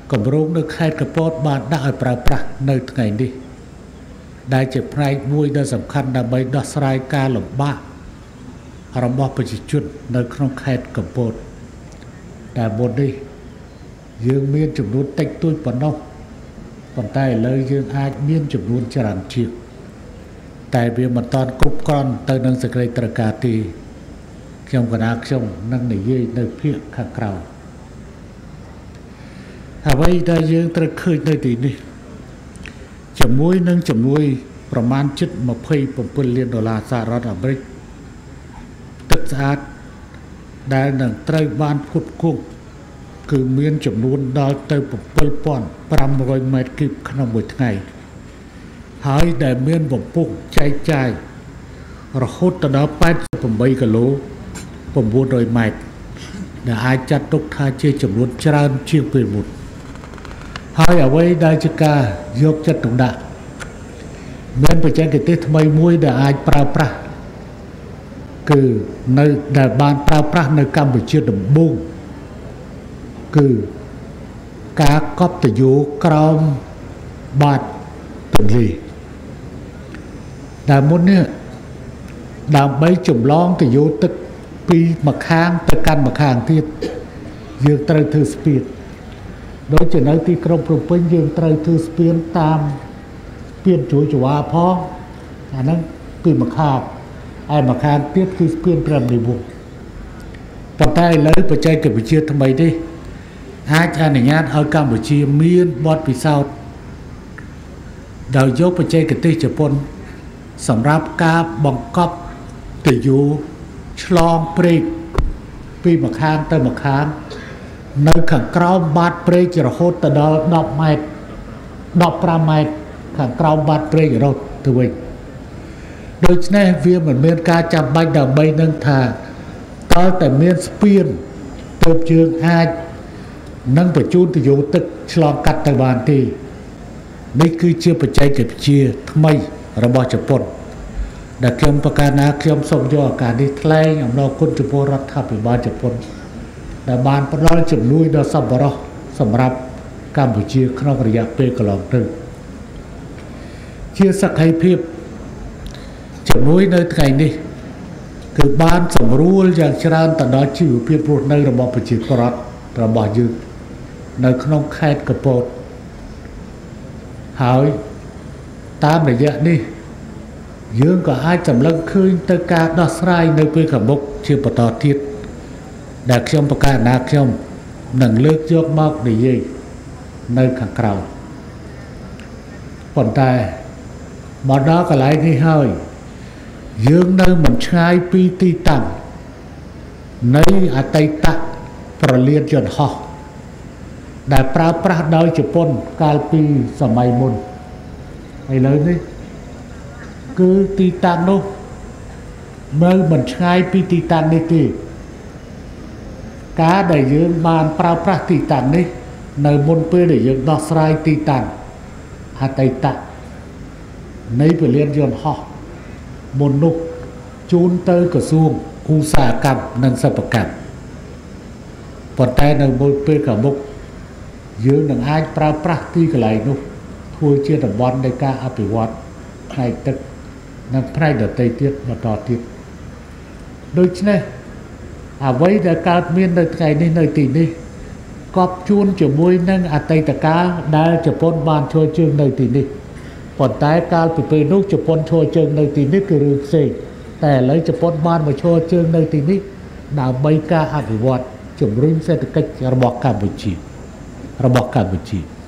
កម្រងនៅខេត្តកំពតបានដាក់ឲ្យប្រើប្រាស់នៅថ្ងៃនេះដែលជាផ្នែកមួយដ៏សំខាន់ដើម្បីដោះស្រាយការលំបាករបស់ប្រជាជននៅក្នុងខេត្តកំពតតែមុននេះយើងមានចំនួនតិចតួចប៉ុណ្ណោះប៉ុន្តែឥឡូវយើងអាចមានចំនួនច្រើនជាងតែវាមិនតាន់គ្រប់គ្រាន់ទៅនឹងសេចក្តីត្រូវការទេខ្ញុំនឹងនិយាយនៅភាគខាងក្រៅអ្វីដែលយើងត្រូវឃើញនៅទីនេះជាមួយនឹងជំនួយប្រមាណជិត$27 លានសហរដ្ឋអាមេរិកទឹកស្អាតដែលនឹងត្រូវបានផ្គត់ផ្គង់គឺមានចំនួនដល់ទៅ7,500 ម៉ែត្រគូបក្នុងមួយថ្ងៃហើយដែលមានបំពុះចែកចាយរហូតដល់88គីឡូ900ម៉ែត្រដែលអាចចាត់ទុកថាជាចំនួនច្រើនជាងពេលមុនហើយអ្វីដែលជាការយកចិត្តទុកដាក់មានបច្ចេកទេសថ្មីមួយដែលអាចប្រើប្រាស់គឺនៅដែលបានប្រើប្រាស់នៅកម្ពុជាដំបូងគឺការកប់ទយោក្រោមបាតទន្លេដែលមុននេះដើម្បីចម្លងទយោទឹកពីម្ខាងទៅកាន់ម្ខាងទៀតយើងត្រូវធ្វើស្ពានដូចជានៅទីក្រុងភ្នំពេញយើងត្រូវធ្វើស្ពានតាមស្ពានជួរចង្វាផងអាហ្នឹងពីម្ខាងហើយម្ខាងទៀតគឺស្ពានព្រះនិវត្តន៍ប៉ុន្តែឥឡូវបច្ចេកវិទ្យាថ្មីនេះអាចអនុញ្ញាតឲ្យកម្ពុជាមានបទពិសោធន៍ដោយយកបច្ចេកទេសជប៉ុនសម្រាប់ការបង្កប់ទយោឆ្លងព្រែកពីម្ខាងទៅម្ខាងនៅខាងក្រោមបាតព្រែករហូតដល់10ម៉ែត្រ15ម៉ែត្រខាងក្រោមបាតព្រែករត់ទៅវិញដូច្នេះវាមិនមានការចាំបាច់ដើម្បីនឹងថាតើតែមានស្ពានទើបយើងអាចនឹងបញ្ជូនទយោទឹកឆ្លងកាត់ទៅបានទេនេះគឺជាបច្ចេកវិទ្យាថ្មីរបស់ជប៉ុនដែលខ្ញុំប្រកាសណាខ្ញុំសូមយកឱកាសនេះថ្លែងអំណរគុណចំពោះរដ្ឋាភិបាលជប៉ុនដែលបានផ្ដល់ជំនួយដ៏សប្បុរសសម្រាប់កម្ពុជាក្នុងរយៈពេលកន្លងទៅជាសក្ខីភាពជាមួយនៅថ្ងៃនេះគឺបានសម្រួលយ៉ាងច្រើនទៅដល់ជីវភាពរស់នៅរបស់ប្រជាពលរដ្ឋរបស់យើងនៅក្នុងខេត្តកំពតហើយតាមរយៈនេះយើងក៏អាចសម្លឹងឃើញទៅការដោះស្រាយនៅពេលខាងមុខជាបន្តទៀតដែលខ្ញុំប្រកាសណាខ្ញុំនឹងលើកយកមកនិយាយនៅខាងក្រៅប៉ុន្តែមកដល់កន្លែងនេះហើយយើងនៅមិនឆ្ងាយពីទីតាំងនៃអតីតប្រលានយន្តហោះដែលប្រើប្រាស់ដោយជប៉ុនកាលពីសម័យមុនឥឡូវនេះគឺទីតាំងនោះនៅមិនឆ្ងាយពីទីតាំងនេះទេការដែលយើងបានប្រើប្រាស់ទីតាំងនេះនៅមុនពេលដែលយើងដោះស្រាយទីតាំងអតីតនៃពលានយន្តហោះមុននោះជូនទៅក្រសួងឧស្សាហកម្មនិងសិប្បកម្មប៉ុន្តែនៅមុនពេលខាងមុខយើងនឹងអាចប្រើប្រាស់ទីកន្លែងនោះធ្វើជាតំបន់នៃការអភិវឌ្ឍផ្នែកទឹកនិងផ្នែកដទៃទៀតបន្តទៀតដូច្នេះអ្វីដែលកើតមាននៅថ្ងៃនេះនៅទីនេះកប់ជួនជាមួយនឹងអតីតកាលដែលជប៉ុនបានជួយជើងនៅទីនេះប៉ុន្តែកាលពីពេលនោះជប៉ុនជួយជើងនៅទីនេះគឺរឿងផ្សេងតែឥឡូវជប៉ុនបានមកជួយជើងនៅទីនេះដើម្បីការអភិវឌ្ឍជំរុញសេដ្ឋកិច្ចរបស់កម្ពុជា